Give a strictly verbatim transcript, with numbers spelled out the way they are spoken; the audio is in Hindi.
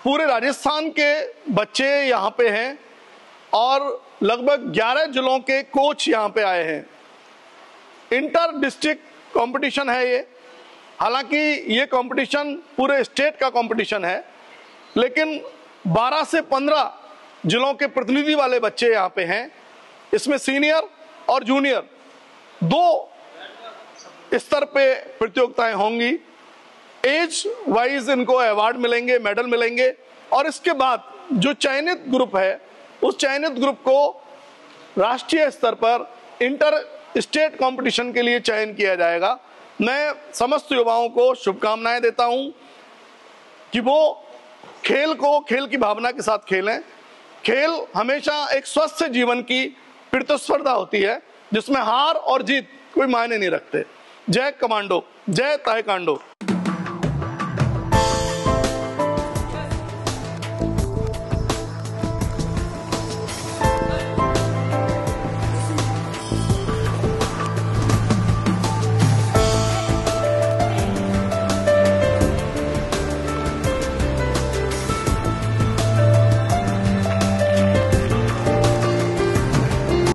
पूरे राजस्थान के बच्चे यहाँ पे हैं और लगभग ग्यारह जिलों के कोच यहाँ पे आए हैं। इंटर डिस्ट्रिक्ट कंपटीशन है ये। हालांकि ये कंपटीशन पूरे स्टेट का कंपटीशन है, लेकिन बारह से पंद्रह जिलों के प्रतिनिधि वाले बच्चे यहाँ पे हैं। इसमें सीनियर और जूनियर दो स्तर पे प्रतियोगिताएं होंगी। एज वाइज इनको अवार्ड मिलेंगे, मेडल मिलेंगे, और इसके बाद जो चयनित ग्रुप है उस चयनित ग्रुप को राष्ट्रीय स्तर पर इंटर स्टेट कंपटीशन के लिए चयन किया जाएगा। मैं समस्त युवाओं को शुभकामनाएं देता हूं कि वो खेल को खेल की भावना के साथ खेलें। खेल हमेशा एक स्वस्थ जीवन की प्रतिस्पर्धा होती है जिसमें हार और जीत कोई मायने नहीं रखते। जय कमांडो, जय ताइक्वांडो।